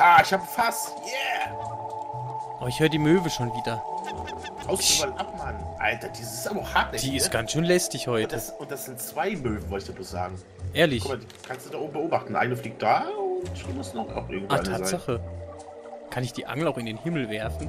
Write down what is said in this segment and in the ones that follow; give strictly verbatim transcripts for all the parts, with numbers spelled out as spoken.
Ha, ich hab ein Fass. Yeah. Oh, ich höre die Möwe schon wieder. Haust du mal ab, Mann. Alter, die ist aber auch hartnäckig. Die ist ne? ganz schön lästig Und heute. das, und das sind zwei Möwen, wollte ich dir bloß sagen. Ehrlich? Guck mal, die kannst du da oben beobachten. Eine fliegt da und hier muss noch auch irgendwo Ah, eine sein. Tatsache. Kann ich die Angel auch in den Himmel werfen?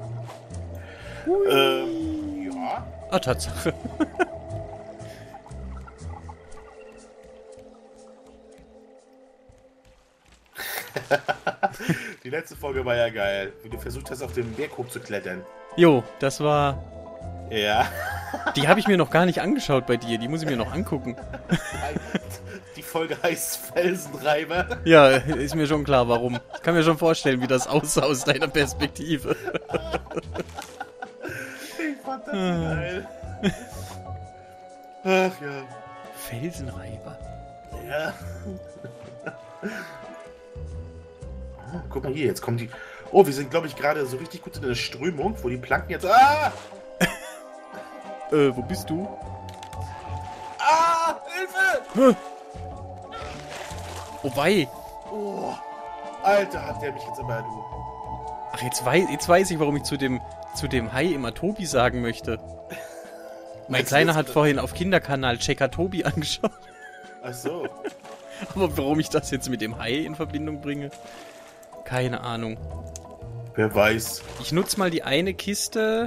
Ähm, ja. Ah, Tatsache. Die letzte Folge war ja geil, wie du versucht hast, auf den Berg hochzuklettern. Jo, das war... Ja. Die habe ich mir noch gar nicht angeschaut bei dir. Die muss ich mir noch angucken. Die Folge heißt Felsenreiber. Ja, ist mir schon klar, warum. Ich kann mir schon vorstellen, wie das aussah aus deiner Perspektive. Ich fand das geil. Ach ja. Felsenreiber. Ja. Oh, guck mal hier, jetzt kommen die... Oh, wir sind, glaube ich, gerade so richtig gut in der Strömung, wo die Planken jetzt... Ah! Äh, wo bist du? Ah! Hilfe! Hä? Oh wei. Oh, Alter, hat der mich jetzt aber, du. Ach, jetzt weiß, jetzt weiß ich, warum ich zu dem, zu dem Hai immer Tobi sagen möchte. Mein Meinst du Kleiner jetzt- hat vorhin auf Kinderkanal Checker Tobi angeschaut. Ach so. Aber warum ich das jetzt mit dem Hai in Verbindung bringe? Keine Ahnung. Wer weiß. Ich nutze mal die eine Kiste.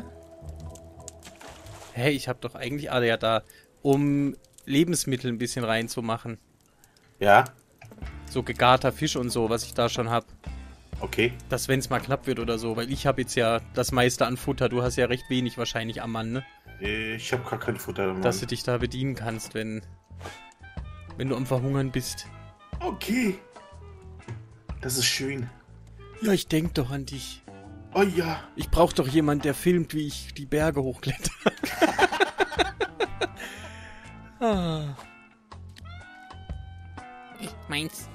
Hä, ich habe doch eigentlich... Ah, ja, da. Um Lebensmittel ein bisschen reinzumachen. Ja, So gegarter Fisch und so, was ich da schon habe. okay. Dass, wenn es mal knapp wird oder so. Weil ich habe jetzt ja das meiste an Futter. Du hast ja recht wenig wahrscheinlich am Mann, ne? Ich habe gar kein Futter. Mann. Dass du dich da bedienen kannst, wenn... Wenn du am Verhungern bist. Okay. Das ist schön. Ja, ich denk doch an dich. Oh ja. Ich brauch doch jemand, der filmt, wie ich die Berge hochkletter. ah. Ich meins.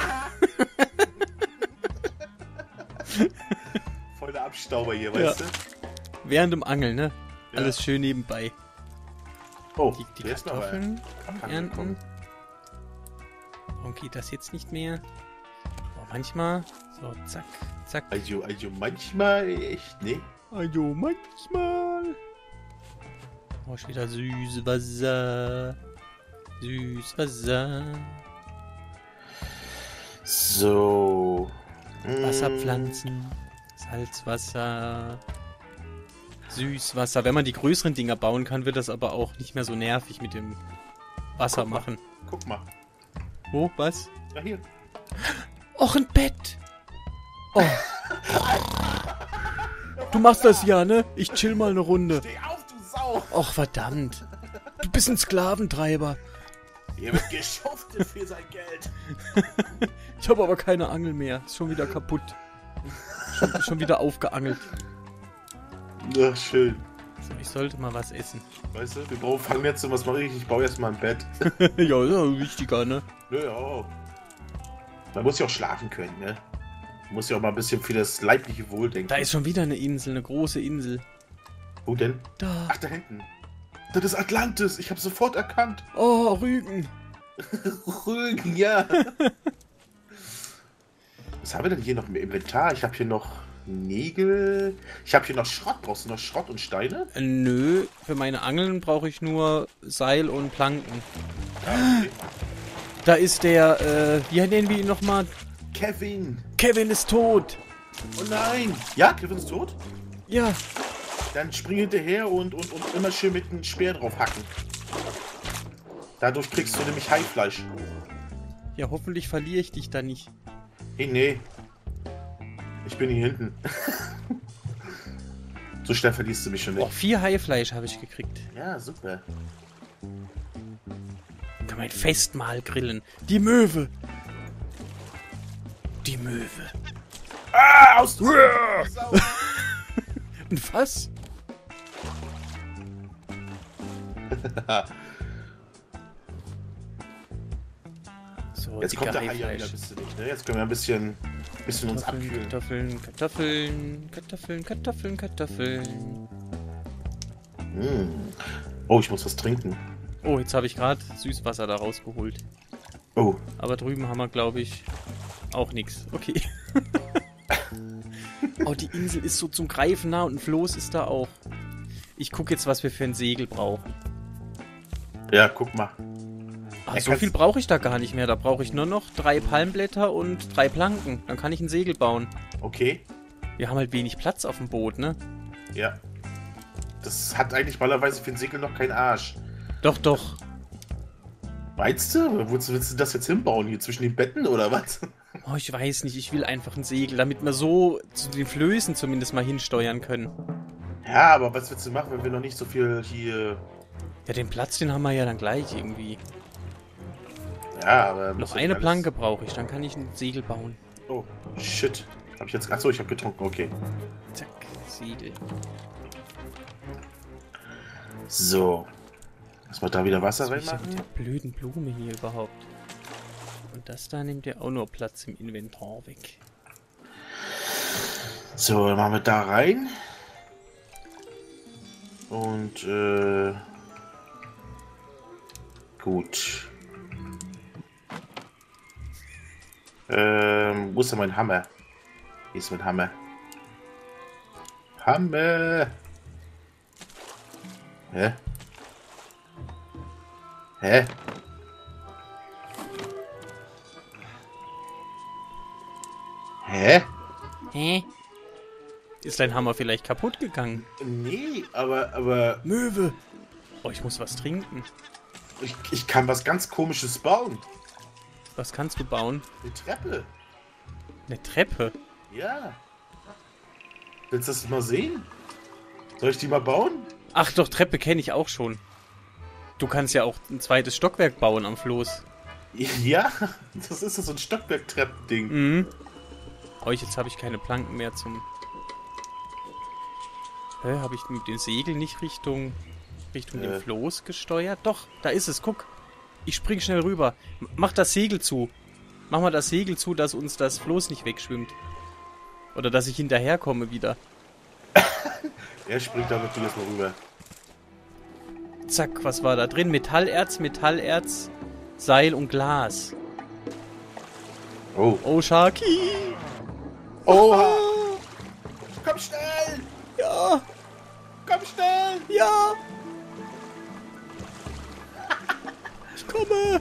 Voll der Abstauber hier, Ja. weißt du? Während dem Angeln, ne? Ja. Alles schön nebenbei. Oh, Die, die hier ist noch Kartoffeln ein. ernten. Warum geht das jetzt nicht mehr? Oh, manchmal. So, zack, zack. Also, also manchmal echt, ne? Also manchmal. Oh, ist wieder Süßwasser. Süßwasser. So. Mm. Wasserpflanzen. Salzwasser. Süßwasser. Wenn man die größeren Dinger bauen kann, wird das aber auch nicht mehr so nervig mit dem Wasser Guck mal. machen. Guck mal. Wo? Was? Ja, hier. Och, ein Bett! Oh. Du machst das ja, ne? Ich chill mal eine Runde. Steh auf, du Sau! Och, verdammt. Du bist ein Sklaventreiber. Hier wird geschuftet für sein Geld. Ich habe aber keine Angel mehr. Ist schon wieder kaputt. Schon, schon wieder aufgeangelt. Ach, schön. So, ich sollte mal was essen. Weißt du, wir brauchen, fangen jetzt so, was mache ich? Ich baue jetzt mal ein Bett. Ja, ist ja wichtiger, ne? Nö, ja. auch. Man muss ja auch schlafen können, ne? Man muss ja auch mal ein bisschen für das leibliche Wohl denken. Da ist schon wieder eine Insel, eine große Insel. Wo denn? Da. Ach, da hinten. Das ist Atlantis. Ich habe sofort erkannt. Oh, Rügen. Rügen, ja. Was haben wir denn hier noch im Inventar? Ich habe hier noch Nägel. Ich habe hier noch Schrott. Brauchst du noch Schrott und Steine? Äh, nö, für meine Angeln brauche ich nur Seil und Planken. Ja, okay. Da ist der, äh, wie nennen wir ihn nochmal? Kevin. Kevin ist tot. Oh nein. Ja, Kevin ist tot? Ja. Dann spring hinterher und, und, und immer schön mit dem Speer drauf hacken. Dadurch kriegst du nämlich Haifleisch. Ja, hoffentlich verliere ich dich da nicht. Hey, nee. Ich bin hier hinten. So schnell verlierst du mich schon Oh, nicht. vier Haifleisch habe ich gekriegt. Ja, super. Kann man ein Festmahl grillen. Die Möwe. Die Möwe. Ah, aus! Sau. Ein Fass? So, Jetzt dicke kommt der Hai ja wieder, Haifleisch. bist du nicht, ne? Jetzt können wir ein bisschen, bisschen uns Kartoffeln, abkühlen. Kartoffeln, Kartoffeln, Kartoffeln, Kartoffeln, Kartoffeln. Mm. Oh, ich muss was trinken. Oh, jetzt habe ich gerade Süßwasser da rausgeholt. Oh. Aber drüben haben wir, glaube ich, auch nichts. Okay. Oh, die Insel ist so zum Greifen nah und ein Floß ist da auch. Ich gucke jetzt, was wir für ein Segel brauchen. Ja, guck mal. Ach, Ja, so viel brauche ich da gar nicht mehr. Da brauche ich nur noch drei Palmblätter und drei Planken. Dann kann ich ein Segel bauen. Okay. Wir haben halt wenig Platz auf dem Boot, ne? Ja. Das hat eigentlich normalerweise für ein Segel noch keinen Arsch. Doch, doch. Meinst du? Wozu willst du das jetzt hinbauen? Hier zwischen den Betten oder was? Oh, ich weiß nicht. Ich will einfach ein Segel, damit wir so zu den Flößen zumindest mal hinsteuern können. Ja, aber was willst du machen, wenn wir noch nicht so viel hier... Ja, den Platz, den haben wir ja dann gleich irgendwie. Ja, aber... Noch eine Planke brauche ich, dann kann ich ein Segel bauen. Oh, shit. Hab ich jetzt... Achso, ich hab getrunken, okay. Zack, Segel. So. Lass mal da wieder Wasser Was ist reinmachen. mit der blöden Blume hier überhaupt? Und das da nimmt ja auch nur Platz im Inventar weg. So, dann machen wir da rein. Und, äh... gut. Ähm, wo ist denn mein Hammer? Hier ist mein Hammer. Hammer! Hä? Hä? Hä? Hä? Ist dein Hammer vielleicht kaputt gegangen? Nee, aber, aber... Möwe! Oh, ich muss was trinken. Ich, ich kann was ganz Komisches bauen. Was kannst du bauen? Eine Treppe. Eine Treppe? Ja. Willst du das mal sehen? Soll ich die mal bauen? Ach doch, Treppe kenne ich auch schon. Du kannst ja auch ein zweites Stockwerk bauen am Floß. Ja, das ist so ein Stockwerk-Treppen-Ding. Mhm. Oh, jetzt habe ich keine Planken mehr zum... Hä, habe ich mit dem Segel nicht Richtung... Richtung Äh. dem Floß gesteuert? Doch, da ist es, guck. Ich spring schnell rüber. M- Mach das Segel zu. Mach mal das Segel zu, dass uns das Floß nicht wegschwimmt. Oder dass ich hinterherkomme wieder. Er springt da natürlich erstmal rüber. Zack, was war da drin? Metallerz, Metallerz, Seil und Glas. Oh. Oh, Sharky! Oha! Komm schnell! Ja! Komm schnell! Ja! Ich komme!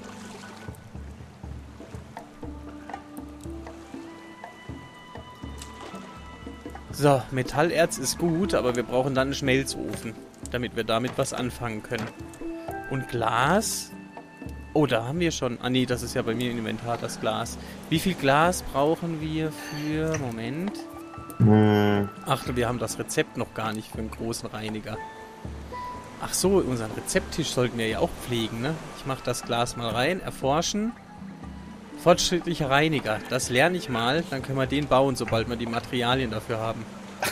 So, Metallerz ist gut, aber wir brauchen dann einen Schmelzofen, damit wir damit was anfangen können. Und Glas? Oh, da haben wir schon... Ah nee, das ist ja bei mir im Inventar, das Glas. Wie viel Glas brauchen wir für... Moment... Hm. Ach, wir haben das Rezept noch gar nicht für einen großen Reiniger. Ach so, unseren Rezepttisch sollten wir ja auch pflegen, ne? Ich mache das Glas mal rein, erforschen. Fortschrittlicher Reiniger, das lerne ich mal, dann können wir den bauen, sobald wir die Materialien dafür haben.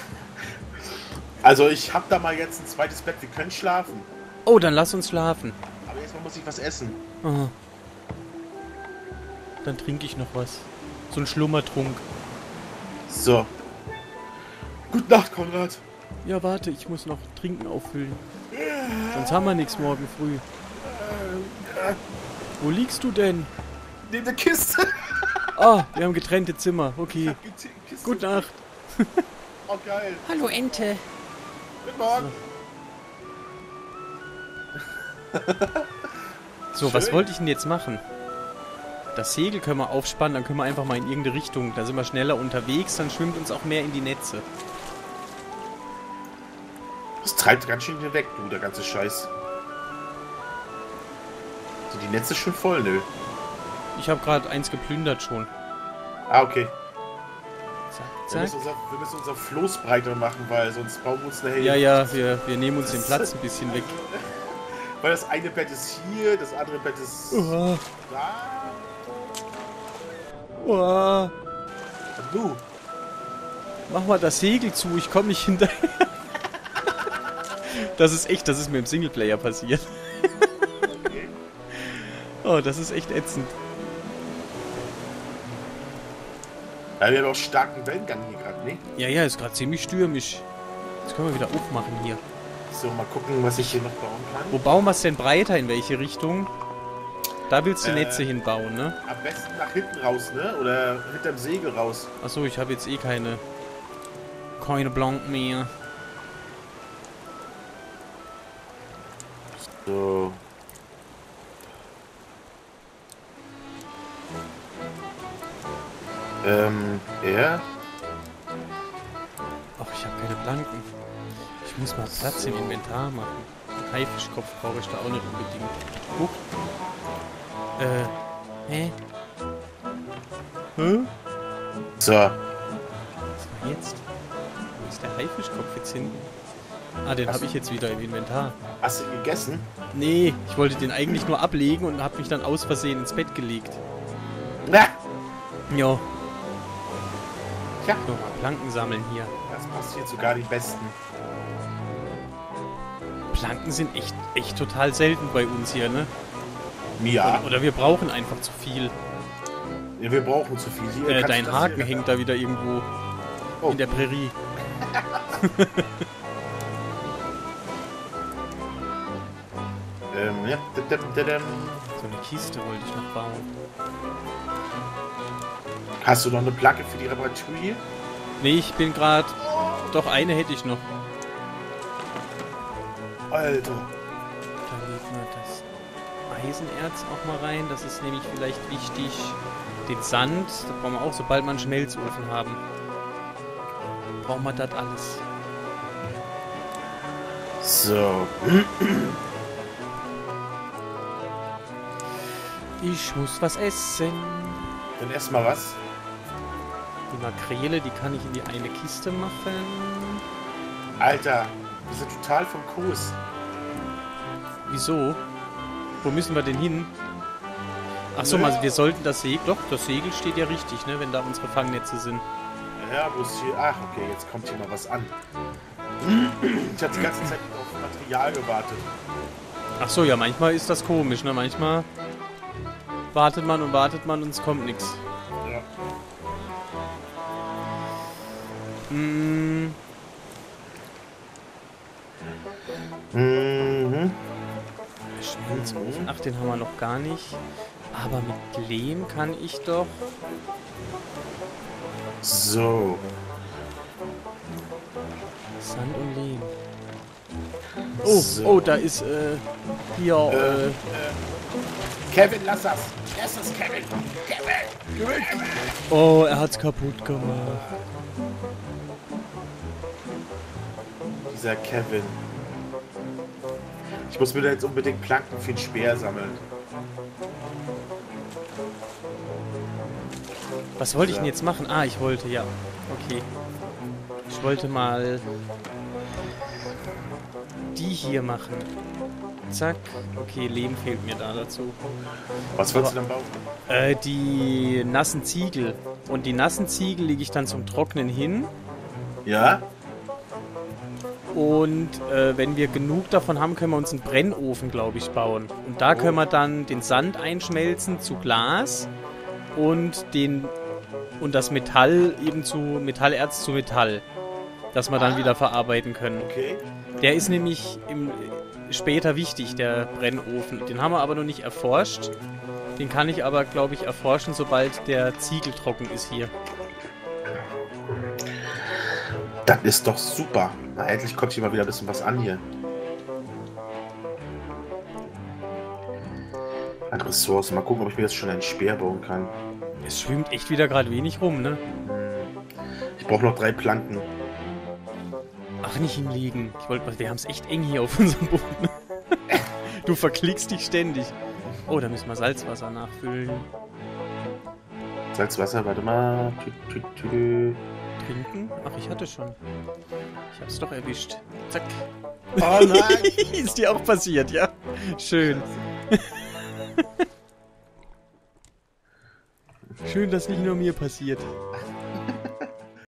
Also ich hab da mal jetzt ein zweites Bett, wir können schlafen. Oh, dann lass uns schlafen. Aber erstmal muss ich was essen. Aha. Dann trinke ich noch was. So ein Schlummertrunk. So. Gute Nacht, Konrad. Ja, warte, ich muss noch Trinken auffüllen. Sonst haben wir nichts morgen früh. Wo liegst du denn? Neben der Kiste. Ah, wir haben getrennte Zimmer. Okay. Kiste. Gute Nacht. Oh, geil. Hallo Ente. Guten Morgen. So, was Schön. wollte ich denn jetzt machen? Das Segel können wir aufspannen, dann können wir einfach mal in irgendeine Richtung. Da sind wir schneller unterwegs, dann schwimmt uns auch mehr in die Netze. Das treibt ganz schön hier weg, du, der ganze Scheiß. So, die Netze ist schon voll, nö. Ich habe gerade eins geplündert schon. Ah, okay. Zack, Wir zack. müssen, unser, wir müssen unser Floß breiter machen, weil sonst bauen wir uns nachher... Ja, ja, wir, wir nehmen uns den Platz ein bisschen weg. Weil das eine Bett ist hier, das andere Bett ist Uah, da. uah. Und du? Mach mal das Segel zu, ich komme nicht hinterher. Das ist echt, das ist mir im Singleplayer passiert. Okay. Oh, das ist echt ätzend. Ja, wir haben auch starken Wellengang hier gerade, ne? Ja, ja, ist gerade ziemlich stürmisch. Jetzt können wir wieder aufmachen hier. So, mal gucken, was ich hier noch bauen kann. Wo bauen wir es denn breiter? In welche Richtung? Da willst du Äh. Netze hinbauen, ne? Am besten nach hinten raus, ne? Oder hinterm Segel raus. Achso, ich habe jetzt eh keine... Keine Blanc mehr. So. Ähm, er? Ach, ich habe keine Blanken. Ich muss mal Platz im Inventar machen. Einen Haifischkopf brauche ich da auch nicht unbedingt. Guck. Äh, hä? Hä? So. Was war jetzt? Wo ist der Haifischkopf jetzt hin? Ah, den habe ich jetzt wieder im Inventar. Hast du ihn gegessen? Nee, ich wollte den eigentlich nur ablegen und habe mich dann aus Versehen ins Bett gelegt. Na! Ja. Ja. So, mal Planken sammeln hier. Das passiert sogar die Besten. Planken sind echt, echt total selten bei uns hier, ne? Mia. Oder, oder wir brauchen einfach zu viel. Ja, wir brauchen zu viel. Hier, Äh, kannst dein du das Haken hier- hängt da wieder irgendwo Oh. in der Prärie. Ähm, ja. Dadam, dadam. So eine Kiste wollte ich noch bauen. Hast du noch eine Planke für die Reparatur hier? Nee, ich bin gerade... Doch, eine hätte ich noch. Alter. Da legen wir das Eisenerz auch mal rein. Das ist nämlich vielleicht wichtig. Den Sand, da brauchen wir auch, sobald wir einen Schmelzofen haben. Brauchen wir das alles. So. Ich muss was essen. Dann erstmal was. Die Makrele, die kann ich in die eine Kiste machen. Alter, wir sind total vom Kurs. Wieso? Wo müssen wir denn hin? Achso, also wir sollten das Segel... Doch, das Segel steht ja richtig, ne? Wenn da unsere Fangnetze sind. Ja, wo ist hier... Ach, okay, jetzt kommt hier mal was an. Ich habe die ganze Zeit auf Material gewartet. Achso, ja, manchmal ist das komisch, ne? Manchmal wartet man und wartet man und es kommt nichts. Ja. Hm, Mhm. Schmelzofen. Ach, den haben wir noch gar nicht. Aber mit Lehm kann ich doch... So. Sand und Lehm. Oh, So. oh, da ist, äh, hier, Äh, äh, äh, Kevin, lass das. Lass das, Kevin. Kevin. Kevin. oh, er hat's kaputt gemacht. Dieser Kevin. Ich muss mir da jetzt unbedingt Planken für den Speer sammeln. Was wollte ich denn jetzt machen? Ah, ich wollte, ja. Okay. Ich wollte mal die hier machen. Zack. Okay, Lehm fehlt mir da dazu. Was wolltest du dann bauen? Äh, die nassen Ziegel. Und die nassen Ziegel lege ich dann zum Trocknen hin. Ja? Und äh, wenn wir genug davon haben, können wir uns einen Brennofen, glaube ich, bauen. Und da können wir dann den Sand einschmelzen zu Glas und den und das Metall eben zu Metallerz zu Metall, dass wir dann Ah. wieder verarbeiten können. Okay. Der ist nämlich im, später wichtig, der Brennofen. Den haben wir aber noch nicht erforscht. Den kann ich aber, glaube ich, erforschen, sobald der Ziegel trocken ist hier. Das ist doch super. Na, endlich kommt hier mal wieder ein bisschen was an hier. An Ressourcen. Mal gucken, ob ich mir jetzt schon einen Speer bauen kann. Es schwimmt echt wieder gerade wenig rum, ne? Ich brauche noch drei Planken. Ach, nicht hinlegen. Ich wollte, wir haben es echt eng hier auf unserem Boden. Du verklickst dich ständig. Oh, da müssen wir Salzwasser nachfüllen. Salzwasser, warte mal. Tü, tü, tü. Trinken? Ach, ich hatte schon. Ich hab's doch erwischt. Zack. Oh nein! Ist dir auch passiert, ja? Schön. Schön, dass nicht nur mir passiert.